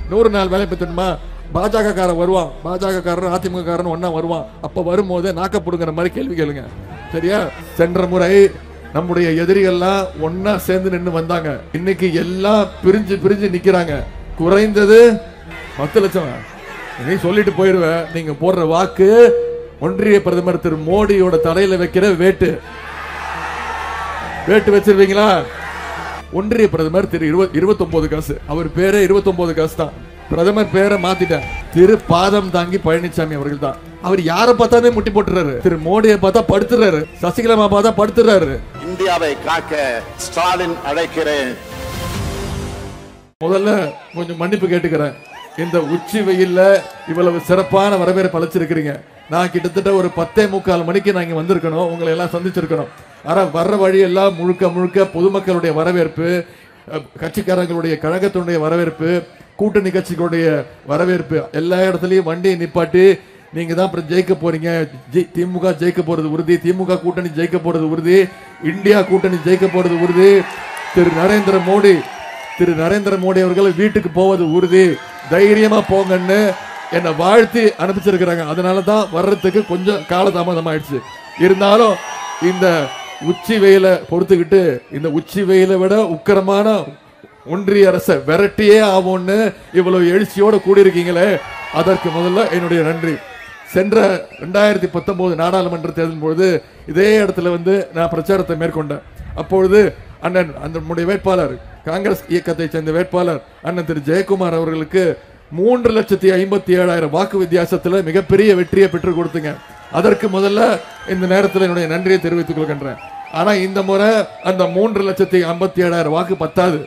100 நாள் வேலை பெற்றணுமா? பாஜக காரன் வருவான், பாஜக காரன் அதிமுக காரன் ஒன்னா வருவான். அப்ப வரும்போது நாக்கப்படுங்கிற மாதிரி கேள்வி கேளுங்க. சரியா? சென்ற முறை நம்முடைய எதிரிகள்லாம் ஒன்னா சேர்ந்து நின்று வந்தாங்க. இன்னைக்கு எல்லாம் பிரிஞ்சு பிரிஞ்சு நிக்கிறாங்க. குறைந்தது 10 லட்சம். நீ சொல்லிட்டு போயிருவேன். நீங்க போடுற வாக்கு ஒன்றிய பிரதமர் திரு மோடியோட தலையில வைக்கிற வேட்டு வச்சிருவீங்களா? ஒன்றிய பிரதமர் திரு 29 காசு. அவர் பேரே 29 காசு தான். பிரதமர் பேரை மாத்திட்டார். திரு பாதம் தாங்கி பழனிசாமி அவர்கள் தான். அவர் யாரை பார்த்தாலே முட்டி போட்டுறாரு. திரு மோடியை பார்த்தா படுத்துறாரு, சசிகலா பார்த்தா படுத்துறாரு. இந்தியாவை காக்க ஸ்டாலின் அழைக்கிறேன். முதல்ல கொஞ்சம் மன்னிப்பு கேட்டுக்கிறேன். இந்த உச்சி வெயில்ல இவ்வளவு சிறப்பான வரவேற்பு அழைச்சிருக்கிறீங்க. நான் கிட்டத்தட்ட ஒரு 10:45 மணிக்கு நான் இங்க வந்திருக்கணும், உங்களை எல்லாம் சந்திச்சிருக்கணும். ஆனா வர்ற வழியெல்லாம் முழுக்க முழுக்க பொதுமக்களுடைய வரவேற்பு, கட்சிக்காரங்களுடைய கழகத்தினுடைய வரவேற்பு, கூட்டணி கட்சிகளுடைய வரவேற்பு, எல்லா இடத்துலயும் வண்டியை நிப்பாட்டி நீங்க தான் அப்புறம் ஜெயிக்க போறீங்க, திமுக ஜெயிக்க போறது உறுதி, திமுக கூட்டணி ஜெயிக்க போறது உறுதி, இந்தியா கூட்டணி ஜெயிக்க போறது உறுதி, திரு நரேந்திர மோடி அவர்கள் வீட்டுக்கு போவது உறுதி, தைரியமா போங்கன்னு என்னை வாழ்த்தி அனுப்பிச்சிருக்கிறாங்க. அதனாலதான் வர்றதுக்கு கொஞ்சம் காலதாமதம் ஆயிடுச்சு. இருந்தாலும் இந்த உச்சி வெயில பொறுத்துக்கிட்டு, இந்த உச்சி வெயிலை விட உக்கிரமான ஒன்றிய அரசை விரட்டியே ஆகும்னு இவ்வளவு எழுச்சியோட கூடியிருக்கீங்களே, அதற்கு முதல்ல என்னுடைய நன்றி. சென்ற 2019 நாடாளுமன்ற தேர்தல் பொழுது இதே இடத்துல நான் பிரச்சாரத்தை மேற்கொண்டேன். அப்பொழுது அண்ணன் நம்முடைய வேட்பாளர், காங்கிரஸ் இயக்கத்தை சேர்ந்த வேட்பாளர் அண்ணன் திரு ஜெயக்குமார் அவர்களுக்கு 3,57,000 வாக்கு வித்தியாசத்தில் மிகப்பெரிய வெற்றியை பெற்றுக் கொடுத்துங்க. அதற்கு முதல்ல இந்த நேரத்தில் என்னுடைய நன்றியை தெரிவித்துக் கொள்கின்றேன். ஆனா இந்த முறை அந்த 3,57,000 வாக்கு பத்தாது.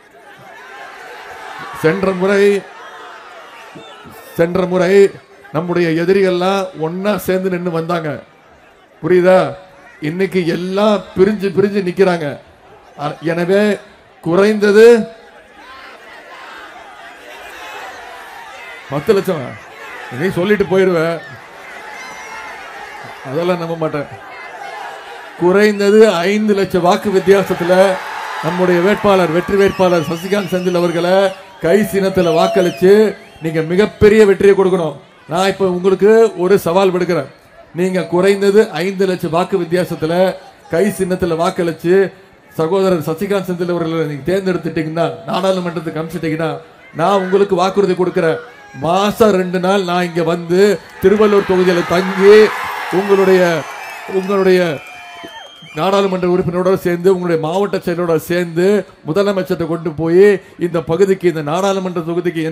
சென்ற முறை நம்முடைய எதிரிகள்லாம் ஒன்னா சேர்ந்து நின்று வந்தாங்க. புரியுதா? இன்னைக்கு எல்லாம் பிரிஞ்சு பிரிஞ்சு நிக்கிறாங்க. எனவே குறைந்தது 10 லட்சம். நீ சொல்லிட்டு போயிருவேன், அதெல்லாம் நம்ப மாட்டேன். குறைந்தது 5 லட்சம் வாக்கு வித்தியாசத்துல நம்முடைய வேட்பாளர், வெற்றி வேட்பாளர் சசிகாந்த் செந்தில் அவர்களை கை சின்னத்தில் வாக்களிச்சு நீங்க மிகப்பெரிய வெற்றியை கொடுக்கணும். நான் இப்ப உங்களுக்கு ஒரு சவால் விடுக்கிறேன். நீங்க குறைந்தது 5 லட்சம் வாக்கு வித்தியாசத்துல கை சின்னத்தில் வாக்களிச்சு சகோதரர் சசிகாந்த் செந்தில் அவர்களை நீங்க தேர்ந்தெடுத்துட்டீங்கன்னா, நாடாளுமன்றத்துக்கு அனுப்பிச்சிட்டீங்கன்னா, நான் உங்களுக்கு வாக்குறுதி கொடுக்கிறேன். மாசம் 2 நாள் நான் இங்க திருவள்ளூர் தொகுதியில தங்கி உங்களுடைய நாடாளுமன்ற உறுப்பினரோட சேர்ந்து, உங்களுடைய மாவட்ட செயலரோட சேர்ந்து முதலமைச்சரை கொண்டு போய் இந்த பகுதிக்கு, இந்த நாடாளுமன்ற தொகுதிக்கு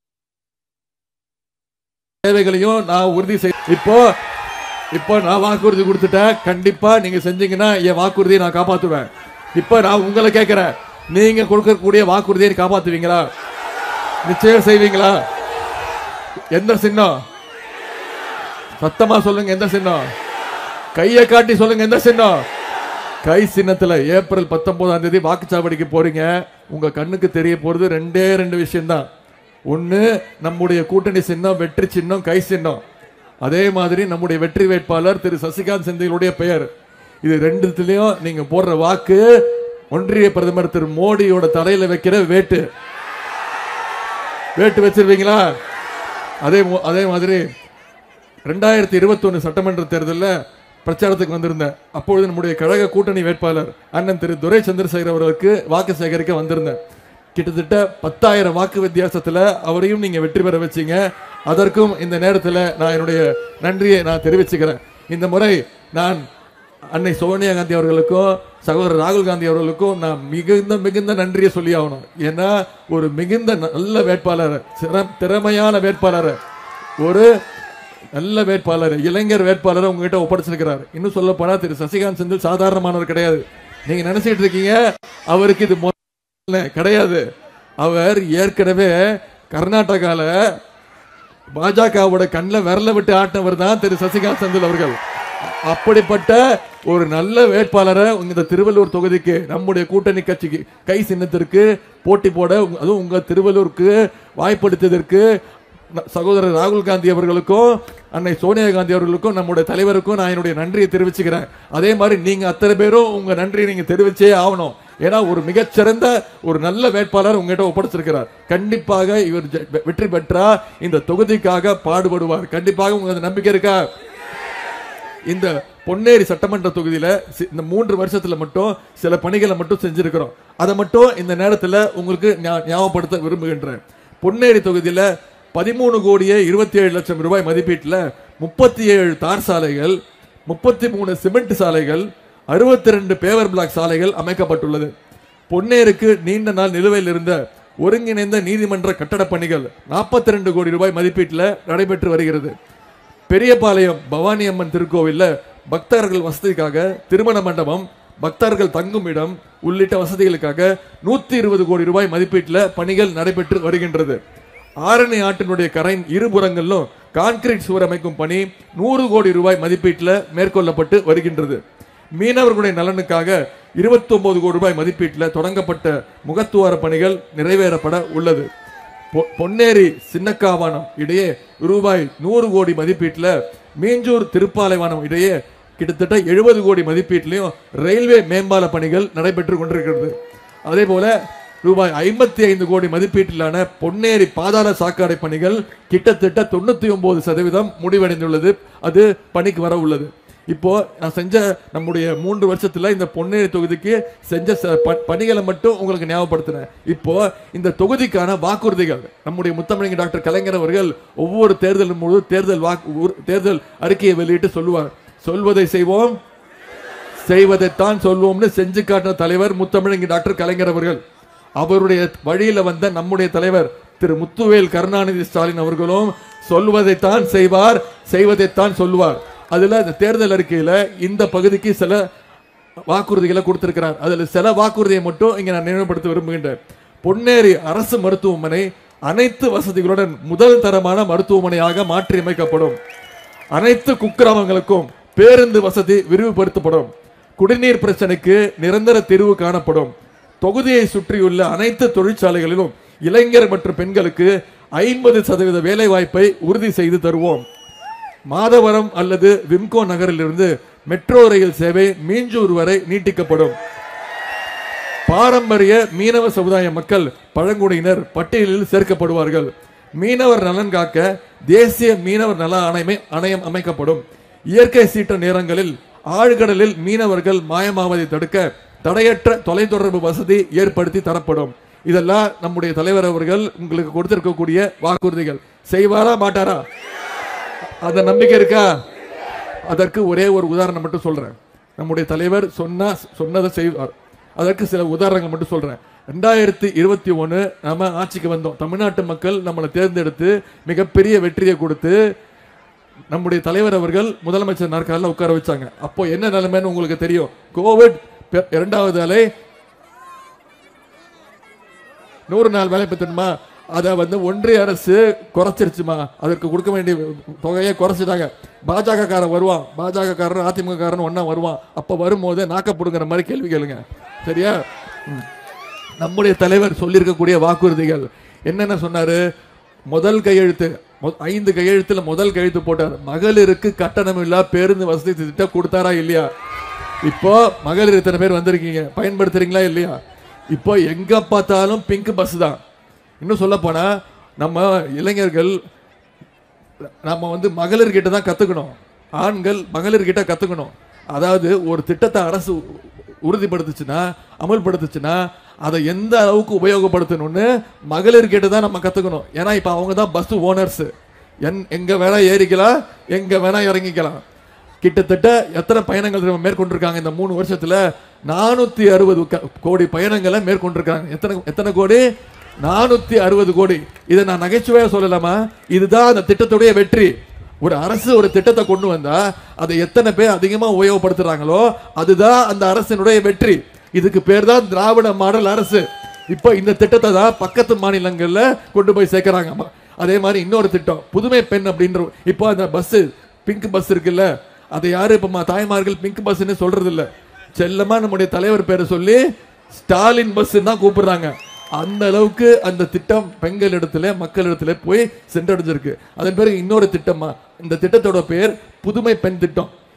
தேவைகளையும் நான் உறுதி செய்ய. இப்போ நான் வாக்குறுதி கொடுத்துட்டேன். கண்டிப்பா நீங்க செஞ்சீங்கன்னா என் வாக்குறுதியை நான் காப்பாத்துவேன். இப்ப நான் உங்களை கேட்கிறேன், நீங்க கொடுக்கக்கூடிய வாக்குறுதியை காப்பாத்துவீங்களா? நிச்சயம் செய்வீங்களா? எந்த சின்னம்? சத்தமா சொல்லுங்க. எந்த சின்னம்? கையை காட்டி சொல்லுங்க. எந்த சின்னம்? கை சின்னத்துல ஏப்ரல் 19ஆம் தேதி வாக்குச்சாவடிக்கு போறீங்க. உங்க கண்ணுக்கு தெரிய போறது 2 விஷயம் தான். ஒன்னு, நம்முடைய கூட்டணி சின்னம் வெற்றி சின்னம், கை சின்னம். அதே மாதிரி நம்முடைய வெற்றி வேட்பாளர் திரு சசிகாந்த் செந்திலுடைய பெயர். இது 2த்துலயும் நீங்க போடுற வாக்கு ஒன்றிய பிரதமர் திரு மோடியோட தலையில வைக்கிற வேட்டு வச்சிருவீங்களா? அதே மாதிரி 2021 சட்டமன்ற தேர்தலில் பிரச்சாரத்துக்கு வந்திருந்தேன். அப்பொழுது நம்முடைய கழக கூட்டணி வேட்பாளர் அண்ணன் திரு துரை சந்திரசேகர் அவர்களுக்கு வாக்கு சேகரிக்க வந்திருந்தேன். கிட்டத்தட்ட 10,000 வாக்கு வித்தியாசத்தில் அவரையும் நீங்க வெற்றி பெற வச்சீங்க. அதற்கும் இந்த நேரத்தில் நான் என்னுடைய நன்றியை நான் தெரிவிச்சுக்கிறேன். இந்த முறை நான் அன்னை சோனியா காந்தி அவர்களுக்கும் சகோதரர் ராகுல் காந்தி அவர்களுக்கும் நான் மிகுந்த நன்றியை சொல்லி ஆகணும். ஏன்னா ஒரு மிகுந்த நல்ல வேட்பாளர், திறமையான வேட்பாளர், ஒரு நல்ல வேட்பாளர், இளைஞர் வேட்பாளர் உங்ககிட்ட ஒப்படைச்சிருக்கிறார். இன்னும் சொல்ல போனா திரு சசிகாந்த் செந்தில் சாதாரணமானவர் கிடையாது. நீங்க நினைச்சிட்டு இருக்கீங்க அவருக்கு இது கிடையாது. அவர் ஏற்கனவே கர்நாடகால பாஜகவோட கண்ணில் விரல விட்டு ஆட்டினவர் தான் திரு சசிகாந்த் செந்தில் அவர்கள். அப்படிப்பட்ட ஒரு நல்ல வேட்பாளரை இந்த திருவள்ளூர் தொகுதிக்கு, நம்முடைய கூட்டணி கட்சிக்கு கை சின்னத்திற்கு போட்டி போட, அதுவும் உங்க திருவள்ளூருக்கு வாய்ப்படுத்தியதற்கு சகோதரர் ராகுல் காந்தி அவர்களுக்கும் அன்னை சோனியா காந்தி அவர்களுக்கும் நம்முடைய தலைவருக்கும் நான் என்னுடைய நன்றியை தெரிவிச்சுக்கிறேன். அதே மாதிரி நீங்க அத்தனை பேரும் உங்க நன்றியை நீங்க தெரிவிச்சே ஆகணும். ஏன்னா ஒரு மிகச்சிறந்த ஒரு நல்ல வேட்பாளர் உங்ககிட்ட ஒப்படைச்சிருக்கிறார். கண்டிப்பாக இவர் வெற்றி பெற்றா இந்த தொகுதிக்காக பாடுபடுவார். கண்டிப்பாக உங்களுக்கு நம்பிக்கை இருக்கா? இந்த பொன்னேரி சட்டமன்ற தொகுதியில இந்த 3 வருஷத்துல மட்டும் சில பணிகளை மட்டும் செஞ்சிருக்கிறோம். அதை மட்டும் இந்த நேரத்தில் உங்களுக்கு ஞாபகப்படுத்த விரும்புகின்றேன். பொன்னேரி தொகுதியில 13,27,00,000 ரூபாய் மதிப்பீட்டில் 37 தார் சாலைகள், 33 சிமெண்ட் சாலைகள், 62 பேவர் பிளாக் சாலைகள் அமைக்கப்பட்டுள்ளது. பொன்னேருக்கு நீண்ட நாள் நிலுவையில் இருந்த ஒருங்கிணைந்த நீதிமன்ற கட்டட பணிகள் 42 கோடி ரூபாய் மதிப்பீட்டில் நடைபெற்று வருகிறது. பெரியபாளையம் பவானி அம்மன் திருக்கோவில்ல பக்தர்கள் வசதிக்காக திருமண மண்டபம், பக்தர்கள் தங்கும் இடம் உள்ளிட்ட வசதிகளுக்காக 120 கோடி ரூபாய் மதிப்பீட்டில் பணிகள் நடைபெற்று வருகின்றது. ஆரணி ஆற்றினுடைய கரையின் இருபுறங்களிலும் கான்கிரீட் சுவர் அமைக்கும் பணி 100 கோடி ரூபாய் மதிப்பீட்டில் மேற்கொள்ளப்பட்டு வருகின்றது. மீனவர்களுடைய நலனுக்காக 29 கோடி ரூபாய் மதிப்பீட்டில் தொடங்கப்பட்ட முகத்துவார பணிகள் நிறைவேறப்பட உள்ளது. பொன்னேரி சின்னக்காவானம் இடையே ரூபாய் 100 கோடி மதிப்பீட்டில், மீஞ்சூர் திருப்பாலைவானம் இடையே கிட்டத்தட்ட 70 கோடி மதிப்பீட்டிலையும் ரயில்வே மேம்பால பணிகள் நடைபெற்று கொண்டிருக்கிறது. அதே போல ரூபாய் 55 கோடி மதிப்பீட்டிலான பொன்னேரி பாதாள சாக்கடை பணிகள் கிட்டத்தட்ட 99% முடிவடைந்துள்ளது. அது பணிக்கு வர உள்ளது. இப்போ நான் செஞ்ச நம்முடைய 3 வருஷத்துல இந்த பொன்னேரி தொகுதிக்கு செஞ்ச பணிகளை மட்டும் உங்களுக்கு ஞாபகப்படுத்தினேன். இப்போ இந்த தொகுதிக்கான வாக்குறுதிகள் நம்முடைய முத்தமிழ் டாக்டர் கலைஞர் அவர்கள் ஒவ்வொரு தேர்தலும் முழு தேர்தல் அறிக்கையை வெளியிட்டு சொல்லுவார். சொல்வதை செய்வோம், செய்வதைத்தான் சொல்வோம்னு செஞ்சு காட்டின தலைவர் முத்தமிழ் டாக்டர் கலைஞர் அவர்கள். அவருடைய வழியில வந்த நம்முடைய தலைவர் திரு முத்துவேல் கருணாநிதி ஸ்டாலின் அவர்களும் சொல்வதைத்தான் செய்வார், செய்வதைத்தான் சொல்லுவார். அதுல இந்த தேர்தல் அறிக்கையில இந்த பகுதிக்கு சில வாக்குறுதிகளை கொடுத்திருக்கிறார். அதுல சில வாக்குறுதியை மட்டும் இங்க நான் நினைவுபடுத்த விரும்புகின்றேன். பொன்னேரி அரசு மருத்துவமனை அனைத்து வசதிகளுடன் முதல் தரமான மருத்துவமனையாக மாற்றி அமைக்கப்படும். அனைத்து குக்கிராமங்களுக்கும் பேருந்து வசதி விரிவுபடுத்தப்படும். குடிநீர் பிரச்சனைக்கு நிரந்தர தீர்வு காணப்படும். தொகுதியை சுற்றியுள்ள அனைத்து தொழிற்சாலைகளிலும் இளைஞர் மற்றும் பெண்களுக்கு 50% வேலை வாய்ப்பை உறுதி செய்து தருவோம். மாதவரம் அல்லது விம்கோ நகரிலிருந்து மெட்ரோ ரயில் சேவை மீஞ்சூர் வரை நீட்டிக்கப்படும். பாரம்பரிய மீனவ சமுதாய மக்கள் பழங்குடியினர் பட்டியலில் சேர்க்கப்படுவார்கள். மீனவர் நலன் காக்க தேசிய மீனவர் நல ஆணையம் அமைக்கப்படும். இயற்கை சீற்ற நேரங்களில் ஆழ்கடலில் மீனவர்கள் மாயமாவதை தடுக்க தடையற்ற தொலைத்தொடர்பு வசதி ஏற்படுத்தி தரப்படும். இதெல்லாம் நம்முடைய தலைவர் அவர்கள் உங்களுக்கு கொடுத்திருக்கக்கூடிய வாக்குறுதிகள். செய்வாரா மாட்டாரா? அந்த நம்பிக்கை இருக்கா? அதற்கு ஒரே ஒரு உதாரணம் மட்டும் சொல்றேன். நம்முடைய தலைவர் சொன்னதை செய்வார். அதற்கு சில உதாரணங்கள் மட்டும் சொல்றேன். 2021 நம்ம ஆட்சிக்கு வந்தோம். தமிழ்நாட்டு மக்கள் நம்மளை தேர்ந்தெடுத்து மிகப்பெரிய வெற்றியை கொடுத்து நம்முடைய தலைவர் அவர்கள் முதலமைச்சர் நாற்காலில் உட்கார வச்சாங்க. அப்போ என்ன நிலைமைன்னு உங்களுக்கு தெரியும். கோவிட் 2வது அலை 100 நாள் வேலை பெற்றணுமா, அதை ஒன்றிய அரசு குறைச்சிருச்சுமா, அதற்கு கொடுக்க வேண்டிய தொகையை குறைச்சிட்டாங்க. பாஜக காரன் வருவான், பாஜக காரன் அதிமுக காரன் ஒன்னா வருவான். அப்ப வரும்போது நாக்கப்படுங்கிற மாதிரி கேள்வி கேளுங்க. சரியா? நம்முடைய தலைவர் சொல்லியிருக்கக்கூடிய வாக்குறுதிகள் என்னென்ன சொன்னாரு? முதல் கையெழுத்து 5 கையெழுத்துல முதல் கையெழுத்து போட்டார். மகளிருக்கு கட்டணம் இல்லா பேருந்து வசதி திட்டம் கொடுத்தாரா இல்லையா? இப்போ மகளிர் இத்தனை பேர் வந்திருக்கீங்க, பயன்படுத்துறீங்களா இல்லையா? இப்போ எங்க பார்த்தாலும் பிங்க் பஸ் தான். இன்னும் சொல்ல போனா நம்ம இளைஞர்கள் நம்ம மகளிர்கிட்ட தான் கத்துக்கணும். ஆண்கள் மகளிர்கிட்ட கத்துக்கணும். அதாவது ஒரு திட்டத்தை அரசு உறுதிப்படுத்துச்சுன்னா, அமல்படுத்துச்சுன்னா அதை எந்த அளவுக்கு உபயோகப்படுத்தணும்னு மகளிர்கிட்ட தான் நம்ம கத்துக்கணும். ஏன்னா இப்ப அவங்க தான் பஸ் ஓனர்ஸ். எங்க வேணா ஏறிக்கலாம், எங்க வேணா இறங்கிக்கலாம். கிட்டத்தட்ட எத்தனை பயணங்கள் மேற்கொண்டிருக்காங்க இந்த 3 வருஷத்துல? 460 கோடி பயணங்களை மேற்கொண்டிருக்காங்க. எத்தனை கோடி? 460 கோடி. இதை நான் நகைச்சுவையா சொல்லலாமா? இதுதான் அந்த திட்டத்துடைய வெற்றி. ஒரு அரசு ஒரு திட்டத்தை கொண்டு வந்தா அதை எத்தனை பேர் அதிகமா உபயோகப்படுத்துறாங்களோ அதுதான் அந்த அரசினுடைய வெற்றி. இதுக்கு பேர் தான் திராவிட மாடல் அரசு. இப்போ இந்த திட்டத்தை தான் பக்கத்து மாநிலங்கள்ல கொண்டு போய் சேர்க்கிறாங்க. அதே மாதிரி இன்னொரு திட்டம் புதுமை பெண் அப்படின்ற, இப்போ அந்த பஸ் பிங்க் பஸ் இருக்குல்ல, அதை யாரு இப்ப தாய்மார்கள் பிங்க் பஸ்ன்னு சொல்றது இல்ல, செல்லமா நம்முடைய தலைவர் பேரை சொல்லி ஸ்டாலின் பஸ் தான் கூப்பிடுறாங்க. அந்த அளவுக்கு அந்த திட்டம் பெண்கள் இடத்துல மக்கள் இடத்துல போய் சென்றடைஞ்சிருக்கு. அதன் பிறகு இன்னொரு திட்டமா, இந்த திட்டத்தோட பேர் புதுமை பெண் திட்டம்.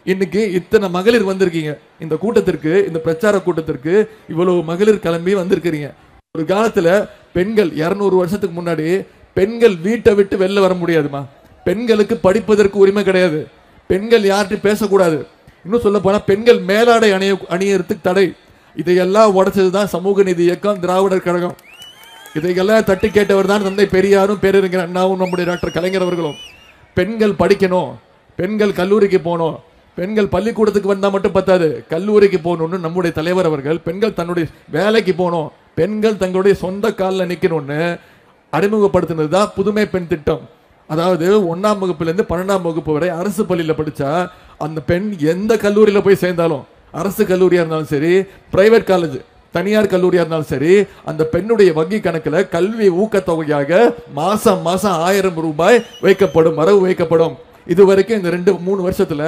இன்னைக்கு இத்தனை மகளிர் வந்திருக்கீங்க இந்த கூட்டத்திற்கு, இந்த பிரச்சார கூட்டத்திற்கு இவ்வளவு மகளிர் கிளம்பி வந்திருக்கிறீங்க. ஒரு காலத்துல பெண்கள் 200 வருஷத்துக்கு முன்னாடி பெண்கள் வீட்டை விட்டு வெளில வர முடியாதுமா. பெண்களுக்கு படிப்பதற்கு உரிமை கிடையாது. பெண்கள் யார்கிட்ட பேசக்கூடாது. இன்னும் சொல்ல போனா பெண்கள் மேலாடை அணியறதுக்கு தடை. இதையெல்லாம் உடைச்சதுதான் சமூக நீதி இயக்கம், திராவிடர் கழகம். இதையெல்லாம் தட்டி கேட்டவர் தான் தந்தை பெரியாரும் பேரறிஞர் அண்ணாவும் நம்முடைய டாக்டர் கலைஞர் அவர்களும். பெண்கள் படிக்கணும், பெண்கள் கல்லூரிக்கு போகணும், பெண்கள் பள்ளிக்கூடத்துக்கு வந்தா மட்டும் பத்தாது, கல்லூரிக்கு போகணும்னு நம்முடைய தலைவர் அவர்கள், பெண்கள் தன்னுடைய வேலைக்கு போகணும், பெண்கள் தங்களுடைய சொந்த காலில் நிற்கணும்னு அறிமுகப்படுத்தினது தான் புதுமை பெண் திட்டம். அதாவது 1ஆம் வகுப்புலேருந்து 12ஆம் வகுப்பு வரை அரசு பள்ளியில் படித்தா அந்த பெண் எந்த கல்லூரியில் போய் சேர்ந்தாலும், அரசு கல்லூரியாக இருந்தாலும் சரி, பிரைவேட் காலேஜ் தனியார் கல்லூரியாக இருந்தாலும் சரி, அந்த பெண்ணுடைய வங்கி கணக்கில் கல்வி ஊக்கத்தொகையாக மாசம் மாசம் 1000 ரூபாய் வைக்கப்படும், வரவு வைக்கப்படும். இது வரைக்கும் இந்த 2-3 வருஷத்துல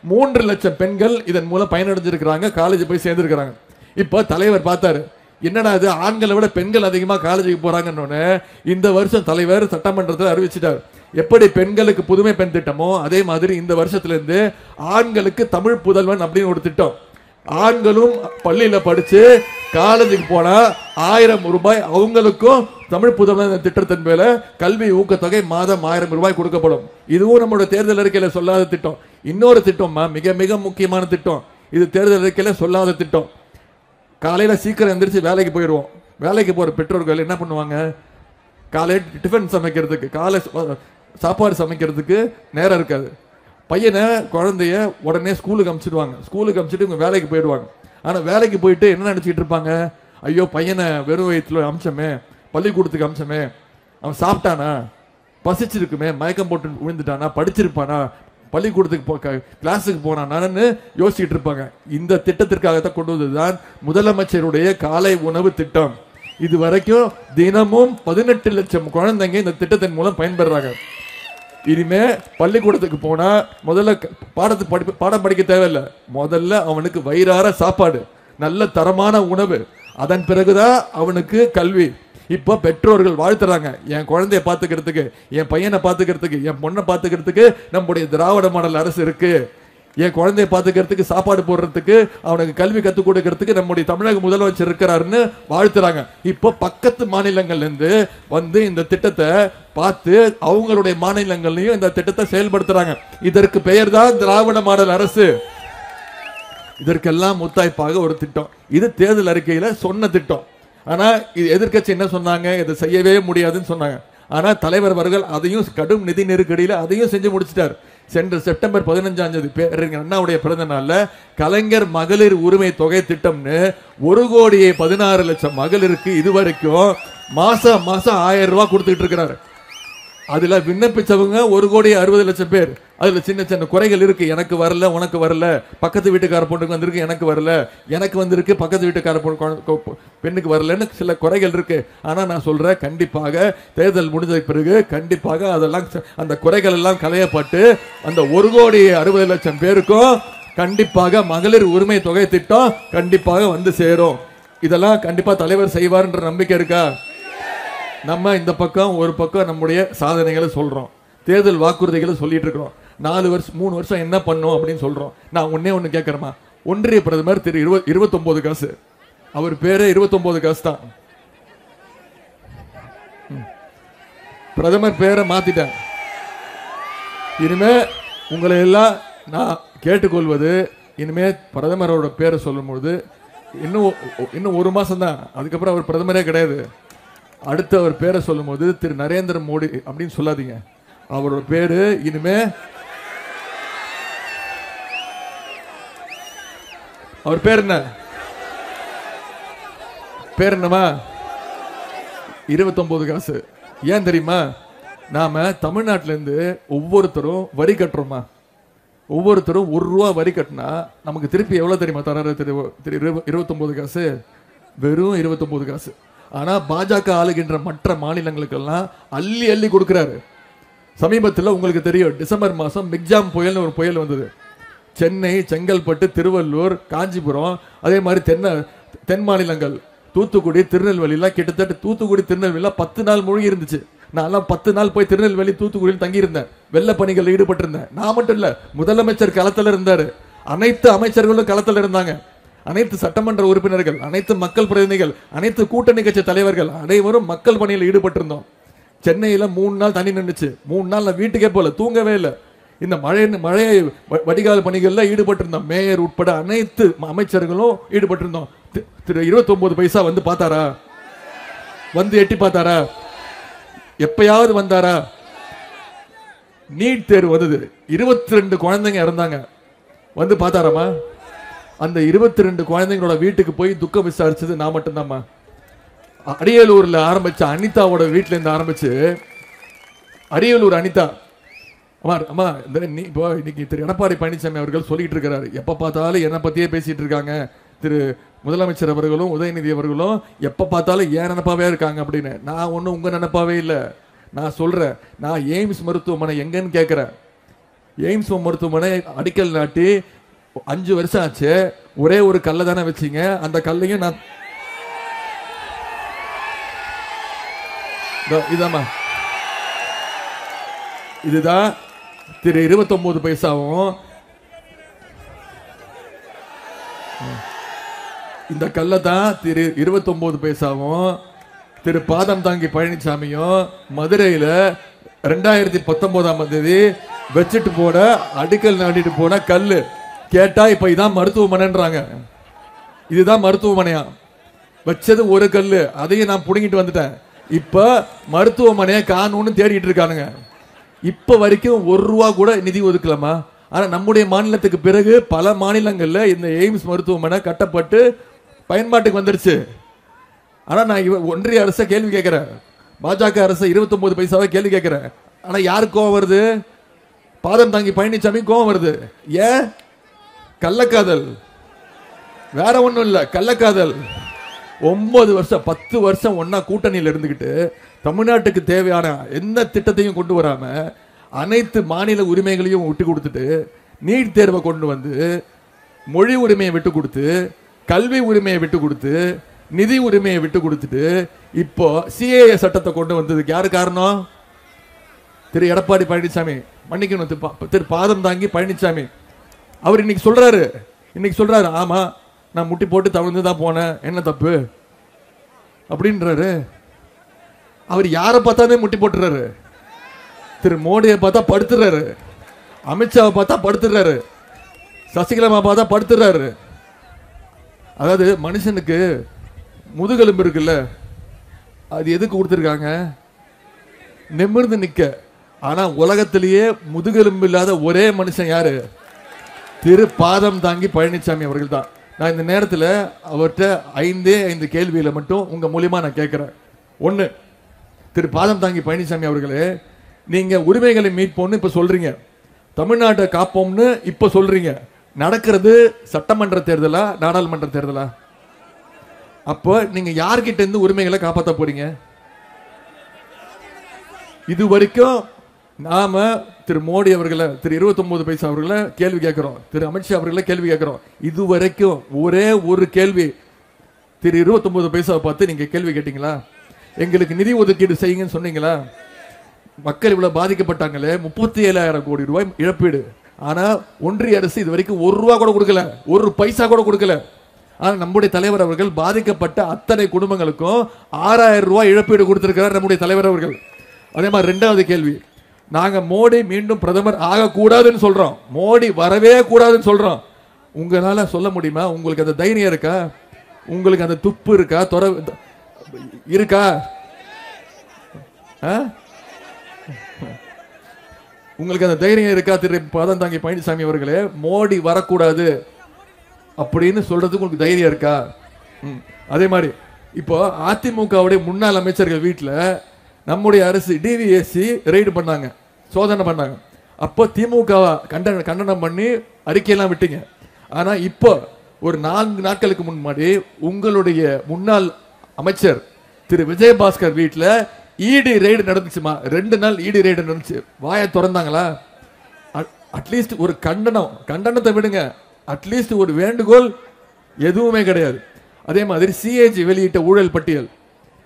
3 லட்சம் பெண்கள் இதன் மூலம் பயனடைஞ்சிருக்கிறாங்க, காலேஜ் போய் சேர்ந்துருக்கிறாங்க. இப்போ தலைவர் பார்த்தாரு, என்னடா இது ஆண்களை விட பெண்கள் அதிகமா காலேஜுக்கு போறாங்கன்னு இந்த வருஷம் தலைவர் சட்டமன்றத்தில் அறிவிச்சிட்டார். எப்படி பெண்களுக்கு புதுமை பெண் திட்டமோ அதே மாதிரி இந்த வருஷத்துல இருந்து ஆண்களுக்கு தமிழ் புதல்வன் அப்படின்னு ஒரு திட்டம். ஆண்களும் பள்ளியில படிச்சு காலேஜுக்கு போனா 1000 ரூபாய் அவங்களுக்கும் தமிழ் புதல்வன் திட்டத்தின் மேல கல்வி ஊக்கத்தொகை மாதம் 1000 ரூபாய் கொடுக்கப்படும். இதுவும் நம்மளோட தேர்தல் அறிக்கையில சொல்லாத திட்டம். இன்னொரு திட்டம்மா, மிக மிக முக்கியமான திட்டம். இது தேர்தல் அறிக்கையில சொல்லாத திட்டம். காலையில சீக்கிரம் எந்திரிச்சு வேலைக்கு போயிடுவோம். வேலைக்கு போற பெற்றோர்கள் என்ன பண்ணுவாங்க, காலையில் டிஃபன் சமைக்கிறதுக்கு, காலை சாப்பாடு சமைக்கிறதுக்கு நேரம் இருக்காது. பையனை குழந்தைய உடனே ஸ்கூலுக்கு அனுப்பிச்சிடுவாங்க. ஸ்கூலுக்கு அனுப்பிச்சிட்டு இவங்க வேலைக்கு போயிடுவாங்க. ஆனால் வேலைக்கு போயிட்டு என்ன நினச்சிக்கிட்டு இருப்பாங்க, ஐயோ பையனை வெறும் வயிற்றுல அமிச்சமே, பள்ளிக்கூடத்துக்கு அமிச்சமே, அவன் சாப்பிட்டானா, பசிச்சிருக்குமே, மயக்கம் போட்டு விழுந்துட்டானா, படிச்சிருப்பானா, பள்ளிக்கூடத்துக்கு கிளாஸுக்கு போனான்னு யோசிச்சுட்டு இருப்பாங்க. இந்த திட்டத்திற்காகத்தான் கொண்டு வந்ததுதான் முதலமைச்சருடைய காலை உணவு திட்டம். இது வரைக்கும் தினமும் 18 லட்சம் குழந்தைங்க இந்த திட்டத்தின் மூலம் பயன்பெறாங்க. இனிமே பள்ளிக்கூடத்துக்கு போனா முதல்ல பாடம் படிக்க தேவையில்லை, முதல்ல அவனுக்கு வயிறார சாப்பாடு, நல்ல தரமான உணவு, அதன் பிறகுதான் அவனுக்கு கல்வி. இப்போ பெற்றோர்கள் வாழ்த்துறாங்க, என் குழந்தைய பாத்துக்கிறதுக்கு, என் பையனை பாத்துக்கிறதுக்கு, என் பொண்ணை பாத்துக்கிறதுக்கு நம்முடைய திராவிட மாடல் அரசு இருக்கு. என் குழந்தைய பாத்துக்கிறதுக்கு, சாப்பாடு போடுறதுக்கு, அவனுக்கு கல்வி கற்றுக் கொடுக்கறதுக்கு நம்முடைய தமிழக முதலமைச்சர் இருக்கிறாருன்னு வாழ்த்துறாங்க. இப்போ பக்கத்து மாநிலங்கள்ல இருந்து வந்து இந்த திட்டத்தை பார்த்து அவங்களுடைய மாநிலங்கள்லயும் இந்த திட்டத்தை செயல்படுத்துறாங்க. இதற்கு பெயர் தான் திராவிட மாடல் அரசு. இதற்கெல்லாம் முத்தாய்ப்பாக ஒரு திட்டம். இது தேர்தல் அறிக்கையில சொன்ன திட்டம். ஆனா இது எதிர்க்கட்சி என்ன சொன்னாங்க, இதை செய்யவே முடியாதுன்னு சொன்னாங்க. ஆனா தலைவர் அவர்கள் அதையும் கடும் நிதி நெருக்கடியில அதையும் செஞ்சு முடிச்சிட்டார். சென்ற செப்டம்பர் 15ஆம் தேதி பேரறிஞர் அண்ணாவுடைய பிறந்த நாள்ல கலைஞர் மகளிர் உரிமை தொகை திட்டம்னு 1,16,00,000 மகளிருக்கு இதுவரைக்கும் மாசம் மாசம் 1000 ரூபாய் கொடுத்துட்டு இருக்கிறாரு. அதுல விண்ணப்பிச்சவங்க 1,60,00,000 பேர். அதுல சின்ன சின்ன குறைகள் இருக்கு. எனக்கு வரல, உனக்கு வரல, பக்கத்து வீட்டுக்கார பொண்ணுக்கு வந்திருக்கு, எனக்கு வரல, எனக்கு வந்திருக்கு, பக்கத்து வீட்டுக்கார பெண்ணுக்கு வரலன்னு சில குறைகள் இருக்கு. ஆனா நான் சொல்றேன், கண்டிப்பாக தேர்தல் முடிஞ்ச பிறகு கண்டிப்பாக அதெல்லாம் அந்த குறைகள் எல்லாம் களையப்பட்டு அந்த 1,60,00,000 பேருக்கும் கண்டிப்பாக மகளிர் உரிமை தொகை திட்டம் கண்டிப்பாக வந்து சேரும். இதெல்லாம் கண்டிப்பா தலைவர் செய்வார்ன்ற நம்பிக்கை இருக்கா? நம்ம இந்த பக்கம் ஒரு பக்கம் நம்முடைய சாதனைகளை சொல்றோம், தேர்தல் வாக்குறுதிகளை சொல்லிட்டு இருக்கிறோம். 3 வருஷம் என்ன பண்ணோம் அப்படின்னு சொல்றோம். நான் ஒண்ணு கேட்கிறேமா, ஒன்றிய பிரதமர் திரு 29 காசு, அவர் பேரு 29 காசு தான். பிரதமர் பேரை மாத்திட்டேன். இனிமே உங்களை எல்லாம் நான் கேட்டுக்கொள்வது, இனிமே பிரதமரோட பேரை சொல்லும்போது இன்னும் 1 மாசம் தான், அதுக்கப்புறம் அவர் பிரதமரே கிடையாது. அடுத்து அவர் பேரை சொல்லும் போது திரு நரேந்திர மோடி அப்படின்னு சொல்லாதீங்க. அவரோட பேரு இனிமே அவர் பேர் என்னமா 29 காசு. ஏன் தெரியுமா? நாம தமிழ்நாட்டில இருந்து ஒவ்வொருத்தரும் வரி கட்டுறோமா, ஒவ்வொருத்தரும் 1 ரூபா வரி கட்டினா நமக்கு திருப்பி எவ்வளவு தெரியுமா தராரு? 29 காசு, வெறும் 29 காசு. ஆனா பாஜக ஆளுகின்ற மற்ற மாநிலங்களுக்கெல்லாம் அள்ளி அள்ளி கொடுக்கிறாரு. சமீபத்தில் உங்களுக்கு தெரியும், டிசம்பர் மாசம் மிக்ஜாம் புயல்னு ஒரு புயல் வந்தது. சென்னை, செங்கல்பட்டு, திருவள்ளூர், காஞ்சிபுரம், அதே மாதிரி தென் மாநிலங்கள் தூத்துக்குடி, திருநெல்வேலிலாம் கிட்டத்தட்ட தூத்துக்குடி, திருநெல்வேலிலாம் 10 நாள் மூழ்கி இருந்துச்சு. நான் எல்லாம் 10 நாள் போய் திருநெல்வேலி தூத்துக்குடியில் தங்கியிருந்தேன். வெள்ள பணிகளில் ஈடுபட்டிருந்தேன். நான் மட்டும் இல்ல, முதலமைச்சர் களத்துல இருந்தாரு, அனைத்து அமைச்சர்களும் களத்துல இருந்தாங்க, அனைத்து சட்டமன்ற உறுப்பினர்கள், அனைத்து மக்கள் பிரதிநிதிகள், அனைத்து கூட்டணி கட்சி தலைவர்கள் அனைவரும் மக்கள் பணியில் ஈடுபட்டிருந்தோம். சென்னையில 3 நாள் தண்ணி நின்றுச்சு. 3 நாள் நான் வீட்டுக்கே போல, தூங்கவே இல்லை. இந்த மழை வடிகால் பணிகள்ல ஈடுபட்டிருந்தோம். மேயர் உட்பட அனைத்து அமைச்சர்களும் ஈடுபட்டிருந்தோம். திரு 29 பைசா வந்து பார்த்தாரா? வந்து எட்டி பார்த்தாரா? எப்பயாவது வந்தாரா? நீட் தேர்வு வந்தது, 22 குழந்தைங்க இறந்தாங்க, வந்து பார்த்தாராமா? அந்த 22 குழந்தைங்களோட வீட்டுக்கு போய் துக்கம் விசாரிச்சது நான் மட்டும்தாம்மா. அரியலூர்ல ஆரம்பிச்ச அனிதாவோட வீட்டுல இருந்து ஆரம்பிச்சு, அரியலூர் அனிதா அம்மா அம்மா இப்போ இன்னைக்கு திரு எடப்பாடி பழனிசாமி அவர்கள் சொல்லிட்டு இருக்கிறாரு, எப்ப பார்த்தாலும் என்னை பத்தியே பேசிட்டு இருக்காங்க, திரு முதலமைச்சர் அவர்களும் உதயநிதி அவர்களும் எப்ப பார்த்தாலும் ஏன் நினைப்பாவே இருக்காங்க அப்படின்னு. நான் ஒன்றும் உங்க நினைப்பாவே இல்லை. நான் சொல்றேன், நான் எய்ம்ஸ் மருத்துவமனை எங்கன்னு கேட்கிறேன். எய்ம்ஸ் மருத்துவமனை அடிக்கல் நாட்டி 5 வருஷம் ஆச்சு. ஒரே ஒரு கல்லை தானே வச்சீங்க. அந்த கல்லையும் நான் இதாம்மா, இதுதான் திரு 29 பைசாவும். இந்த கல்லை தான் திரு 29 பைசாவும் திரு பாதம் தாங்கி பழனிசாமியும் மதுரையில 2019ஆம் தேதி வச்சுட்டு போன அடிக்கல் நாட்டிட்டு போன கல்லு. கேட்டா இப்ப இதான் மருத்துவமனைன்றாங்க. இதுதான் மருத்துவமனையா? வச்சது ஒரு கல்லு, அதையும் நான் புடுங்கிட்டு வந்துட்டேன். இப்ப மருத்துவமனையை காணும்னு தேடிட்டு இருக்கானுங்க. இப்ப வரைக்கும் 1 ரூபா கூட நிதி ஒதுக்கலாமா? ஆனா நம்முடைய மாநிலத்துக்கு பிறகு பல மாநிலங்கள்ல இந்த எய்ம்ஸ் மருத்துவமனை கட்டப்பட்டு பயன்பாட்டுக்கு வந்துருச்சு. ஆனா நான் ஒன்றிய அரசை கேள்வி கேட்கிறேன், பாஜக அரசு 29 பைசாவை கேள்வி கேட்கிறேன். ஆனா யாருக்கு கோவம் வருது? பாதம் தாங்கி பழனிசாமி கோவம் வருது. ஏன்? கள்ளக்காதல், வேற ஒண்ணும் இல்ல, கள்ளக்காதல். 9 வருஷம் 10 வருஷம் ஒன்னா கூட்டணியில் இருந்துகிட்டு தமிழ்நாட்டுக்கு தேவையான எந்த திட்டத்தையும் கொண்டு வராம அனைத்து மாநில உரிமைகளையும் விட்டு கொடுத்துட்டு, நீட் தேர்வை கொண்டு வந்து, மொழி உரிமையை விட்டு கொடுத்து, கல்வி உரிமையை விட்டு கொடுத்து, நிதி உரிமையை விட்டு கொடுத்துட்டு, இப்போ சிஏஏ சட்டத்தை கொண்டு வந்ததுக்கு யாரு காரணம்? திரு எடப்பாடி பழனிசாமி. மன்னிக்கணும், திரு பாதம் தாங்கி பழனிசாமி. அவர் இன்னைக்கு சொல்றாரு, ஆமா நான் முட்டி போட்டு தவிர்த்து தான் போனேன், என்ன தப்பு அப்படின்றாரு. அவர் யாரை பார்த்தாலே முட்டி போட்டுறாரு. திரு மோடியை பார்த்தா படுத்துறாரு, அமித்ஷாவை பார்த்தா படுத்துறாரு, சசிகலா பார்த்தா படுத்துறாரு. அதாவது மனுஷனுக்கு முதுகெலும்பு இருக்குல்ல, அது எதுக்கு கொடுத்துருக்காங்க? நிமிர்ந்து நிக்க. ஆனா உலகத்திலேயே முதுகெலும்பு இல்லாத ஒரே மனுஷன் யாரு? திரு பாதம் தாங்கி பழனிசாமி அவர்கள் தான். நான் இந்த நேரத்தில் அவர்கிட்ட 5 கேள்வியில மட்டும் உங்க மூலியமா நான் கேட்கிறேன். 1, திரு பாதம் தாங்கி பழனிசாமி அவர்களே, நீங்க உரிமைகளை மீட்போம்னு இப்ப சொல்றீங்க, தமிழ்நாட்டை காப்போம்னு இப்ப சொல்றீங்க. நடக்கிறது சட்டமன்ற தேர்தலா நாடாளுமன்ற தேர்தலா? அப்போ நீங்க யார்கிட்ட இருந்து உரிமைகளை காப்பாற்ற போறீங்க? இது வரைக்கும் நாம திரு மோடி அவர்களை, திரு 29 பைசா அவர்களை கேள்வி கேட்கிறோம், திரு அமித்ஷா அவர்களை கேள்வி கேட்கிறோம். இதுவரைக்கும் ஒரே ஒரு கேள்வி திரு 29 பைசாவை பார்த்து நீங்க கேள்வி கேட்டீங்களா? எங்களுக்கு நிதி ஒதுக்கீடு செய்யுங்கன்னு சொன்னீங்களா? மக்கள் இவ்வளவு பாதிக்கப்பட்டாங்களே, 37,000 கோடி ரூபாய் இழப்பீடு. ஆனா ஒன்றிய அரசு இது வரைக்கும் 1 ரூபா கூட கொடுக்கல, 1 பைசா கூட கொடுக்கல. ஆனா நம்முடைய தலைவர் அவர்கள் பாதிக்கப்பட்ட அத்தனை குடும்பங்களுக்கும் 6,000 ரூபாய் இழப்பீடு கொடுத்திருக்கிறார் நம்முடைய தலைவர் அவர்கள். அதே மாதிரி 2வது கேள்வி, நாங்க மோடி மீண்டும் பிரதமர் ஆகக்கூடாதுன்னு சொல்றோம், மோடி வரவே கூடாதுன்னு சொல்றோம். உங்களால சொல்ல முடியுமா? உங்களுக்கு அந்த தைரியம் இருக்கா? உங்களுக்கு அந்த துப்பு இருக்கா? இருக்கா? உங்களுக்கு அந்த தைரியம் இருக்கா? திரு பாதம் தாங்கி பழனிசாமி அவர்களே, மோடி வரக்கூடாது அப்படின்னு சொல்றதுக்கு உங்களுக்கு தைரியம் இருக்கா? அதே மாதிரி இப்போ அதிமுகவுடைய முன்னாள் அமைச்சர்கள் வீட்டில் நம்முடைய அரசு டிவிஎஸ்சி ரெய்டு பண்ணாங்க, சோதனை பண்ணாங்க. அப்போ திமுக கண்டனம் பண்ணி அறிக்கையெல்லாம் விட்டீங்க. ஆனா இப்போ ஒரு 4 நாட்களுக்கு முன்னாடி உங்களுடைய முன்னாள் அமைச்சர் திரு விஜயபாஸ்கர் வீட்டில் இடி ரெய்டு நடந்துச்சுமா. 2 நாள் இடி ரெய்டு நடந்துச்சு. வாயை திறந்தாங்களா? அட்லீஸ்ட் ஒரு கண்டனத்தை விடுங்க, அட்லீஸ்ட் ஒரு வேண்டுகோள் எதுவுமே கிடையாது. அதே மாதிரி சிஏஜி வெளியிட்ட ஊழல் பட்டியல்,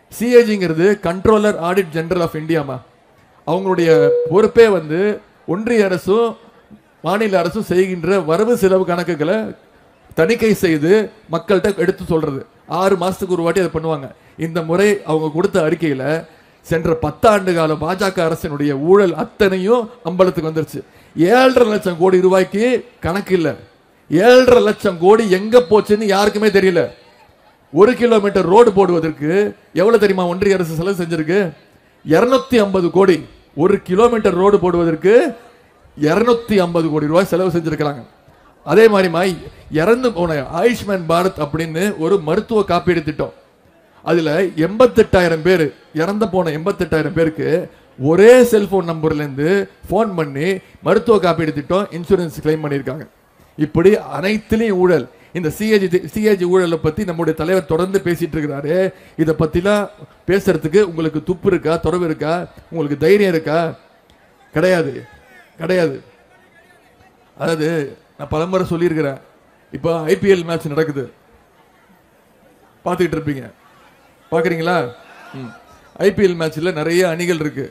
சிஏஜிங்கிறது கண்ட்ரோலர் ஆடிட் ஜெனரல் ஆஃப் இந்தியாமா. அவங்களுடைய பொறுப்பே வந்து ஒன்றிய அரசும் மாநில அரசும் செய்கின்ற வரவு செலவு கணக்குகளை தணிக்கை செய்து மக்கள்கிட்ட எடுத்து சொல்றது. 6 மாசத்துக்கு ஒரு வாட்டி அதை பண்ணுவாங்க. இந்த முறை அவங்க கொடுத்த அறிக்கையில சென்ற 10 ஆண்டு கால பாஜக அரசினுடைய ஊழல் அத்தனையும் அம்பலத்துக்கு வந்துருச்சு. 7.5 லட்சம் கோடி ரூபாய்க்கு கணக்கு இல்ல. 7.5 லட்சம் கோடி எங்க போச்சுன்னு யாருக்குமே தெரியல. 1 கிலோமீட்டர் ரோடு போடுவதற்கு எவ்வளவு தெரியுமா ஒன்றிய அரசு செலவு செஞ்சிருக்கு? 250 கோடி. 1 கிலோமீட்டர் ரோடு போடுவதற்கு 250 கோடி ரூபாய் செலவு செஞ்சிருக்கிறாங்க. அதே மாதிரி இறந்து போன ஆயுஷ்மான் பாரத் அப்படின்னு ஒரு மருத்துவ காப்பீடு திட்டம், அதுல 88,000 பேர் இறந்து போன 88,000 பேருக்கு ஒரே செல்போன் நம்பர்ல இருந்து போன் பண்ணி மருத்துவ காப்பீடு திட்டம் இன்சூரன்ஸ் கிளைம் பண்ணியிருக்காங்க. இப்படி அனைத்திலையும் ஊழல். இந்த சிஏஜி ஊழலை பத்தி நம்முடைய தலைவர் தொடர்ந்து பேசிட்டு இருக்கிறாரு. இதை பத்திலாம் பேசுறதுக்கு உங்களுக்கு துப்பு இருக்கா, தொடர்பு இருக்கா, உங்களுக்கு தைரியம் இருக்கா? கிடையாது, கிடையாது. அதாவது நான் பலமுறை சொல்லியிருக்கிறேன். இப்போ ஐபிஎல் மேட்ச் நடக்குது, பார்த்துக்கிட்டு இருப்பீங்க, பார்க்குறீங்களா? ஐபிஎல் மேட்ச்சில் நிறைய அணிகள் இருக்கு.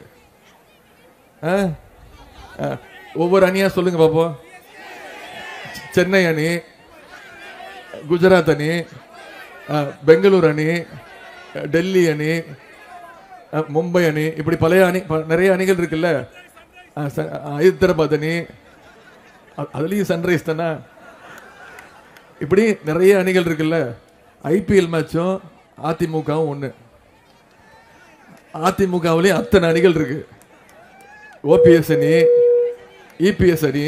ஒவ்வொரு அணியா சொல்லுங்க பாப்போம். சென்னை அணி, குஜராத் அணி, பெங்களூர் அணி, டெல்லி அணி, மும்பை அணி, இப்படி பழைய அணி நிறைய அணிகள் இருக்குல்ல. ஹைதராபாத் அணி, அதுலயும் சன்ரைஸ் தானே. இப்படி நிறைய அணிகள் இருக்குல்ல. ஐபிஎல் மேட்சும் அதிமுகவும் ஒண்ணு. அதிமுகவிலேயே அத்தனை அணிகள் இருக்கு. ஓபிஎஸ் அணி, இபிஎஸ் அணி,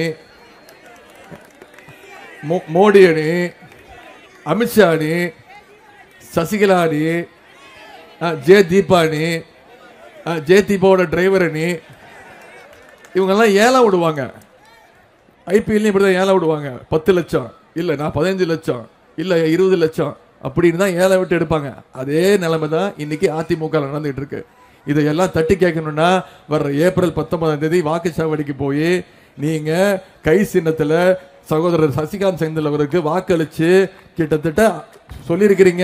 மோடி அணி, அமித்ஷா அணி, சசிகலா அணி, ஜே தீபா அணி, ஜே தீபாவோட டிரைவர் அணி, இவங்கெல்லாம் ஏலம் விடுவாங்க. ஐபிஎல் இப்படிதான் ஏலம் விடுவாங்க. 10 லட்சம் இல்ல, நான் 15 லட்சம் இல்ல, 20 லட்சம் அப்படின்னு தான் ஏலம் விட்டு எடுப்பாங்க. அதே நிலைமை தான் இன்னைக்கு அதிமுக நடந்துட்டு இருக்கு. இதையெல்லாம் தட்டி கேட்கணும்னா வர்ற ஏப்ரல் 19ஆம் தேதி வாக்குச்சாவடிக்கு போய் நீங்க கை சின்னத்துல சகோதரர் சசிகாந்த் செந்தில் அவருக்கு வாக்களிச்சு கிட்டத்தட்ட சொல்லியிருக்கிறீங்க.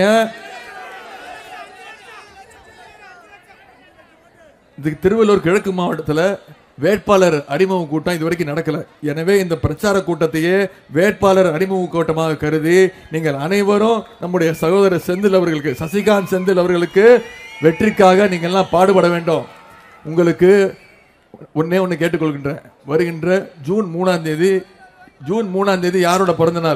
இதுக்கு திருவள்ளூர் கிழக்கு மாவட்டத்தில் வேட்பாளர் அறிமுக கூட்டம் இதுவரைக்கும் நடக்கல. எனவே இந்த பிரச்சார கூட்டத்தையே வேட்பாளர் அறிமுக கூட்டமாக கருதி நீங்கள் அனைவரும் நம்முடைய சகோதரர் செந்தில் அவர்களுக்கு, சசிகாந்த் செந்தில் அவர்களுக்கு வெற்றிக்காக நீங்கள் எல்லாம் பாடுபட வேண்டும். உங்களுக்கு ஒன்னே ஒன்று கேட்டுக்கொள்கின்றேன். வருகின்ற ஜூன் 3ஆம் தேதி யாரோட பிறந்த நாள்?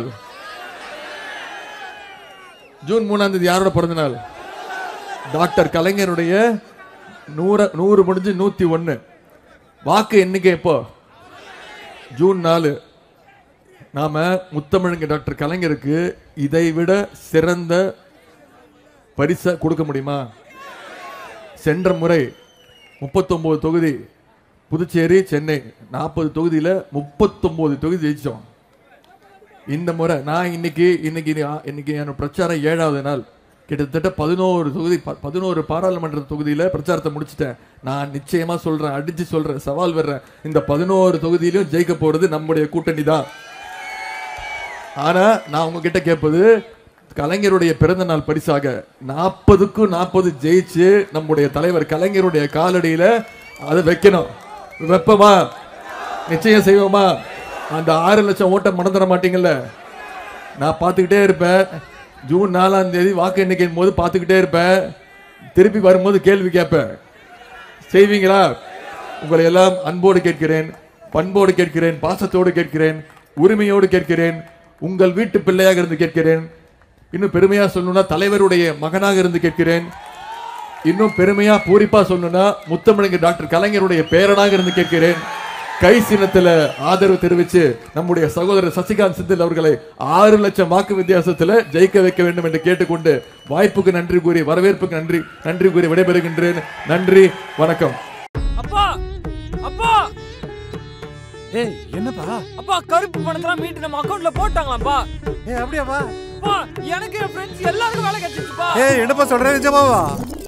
ஜூன் 3ஆம் தேதி யாரோட பிறந்த நாள்? டாக்டர் கலைஞருடைய 100 முடிஞ்சு 101. வாக்கு எண்ணிக்கை எப்போ? ஜூன் 4. நாம முத்தமிழங்க டாக்டர் கலைஞருக்கு இதைவிட சிறந்த பரிசை கொடுக்க முடியுமா? சென்ற முறை 39 தொகுதி, புதுச்சேரி, சென்னை 40 தொகுதியில 39 தொகுதி ஜெயிச்சோம். இந்த முறை நான் இன்னைக்கு என் பிரச்சாரம் 7வது நாள். கிட்டத்தட்ட 11 தொகுதி, 11 பாராளுமன்ற தொகுதியில பிரச்சாரத்தை முடிச்சிட்டேன். நான் நிச்சயமா சொல்றேன், அடிச்சு சொல்றேன், சவால் வர்றேன், இந்த 11 தொகுதியிலும் ஜெயிக்க போறது நம்முடைய கூட்டணி தான். ஆனா நான் உங்ககிட்ட கேட்பது, கலைஞருடைய பிறந்த நாள் பரிசாக 40க்கு 40 ஜெயிச்சு நம்முடைய தலைவர் கலைஞருடைய காலடியில அதை வைக்கணும். வெப்பமா? நிச்சயம் செய்வோமா? அந்த 6 லட்சம் ஓட்ட மறந்துட மாட்டீங்கல்ல? நான் பார்த்துக்கிட்டே இருப்பேன். ஜூன் 4ஆம் தேதி வாக்கு எண்ணிக்கையின் போது பார்த்துக்கிட்டே இருப்பேன். திருப்பி வரும்போது கேள்வி கேட்பேன். செய்வீங்களா? உங்களை எல்லாம் அன்போடு கேட்கிறேன், பண்போடு கேட்கிறேன், பாசத்தோடு கேட்கிறேன், உரிமையோடு கேட்கிறேன், உங்கள் வீட்டு பிள்ளையாக இருந்து கேட்கிறேன். இன்னும் பெருமையா சொல்லணும்னா தலைவருடைய மகனாக இருந்து கேட்கிறேன். இன்னும் பெருமையா பூரிப்பா சொல்லணும்னா முத்தமிழங்க டாக்டர் கலைஞருடைய பேரனாக இருந்து கேட்கிறேன். கை சின்னத்துல ஆதரவு தெரிவிச்சு நம்முடைய சகோதரர் சசிகாந்த் செந்தில் அவர்களை 6 லட்சம் வாக்கு வித்தியாசத்துல ஜெயிக்க வைக்க வேண்டும் என்று கேட்டுக்கொண்டு வாய்ப்புக்கு நன்றி கூறி, வரவேற்புக்கு நன்றி கூறி விடைபெறுகின்றேன். நன்றி, வணக்கம். அப்பா அப்பா, ஏய் என்னப்பா? அப்பா கருப்பு பணத்தெல்லாம் மீட்டு நம்ம அக்கவுண்ட்ல போட்டாங்களாப்பா. ஏய் அப்படியாப்பா? அப்பா எனக்கு என் ஃப்ரெண்ட்ஸ் எல்லாருக்கும் வேலை கிடைச்சிருச்சுப்பா. ஏய் என்னப்பா சொல்ற? நிஜமாவா?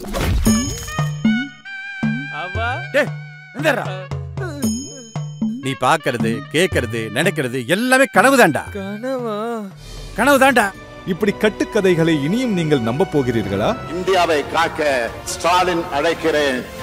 அப்பா டேய் எந்தடா? நீ பாக்குறது, கேக்குறது, நினைக்கிறது எல்லாமே கனவுதான்டா. கனவா? கனவுதான்டா. இப்படி கட்டுக்கதைகளை இனியும் நீங்கள் நம்ப போகிறீர்களா? இந்தியாவை காக்க ஸ்டாலின் அழைக்கிறேன்.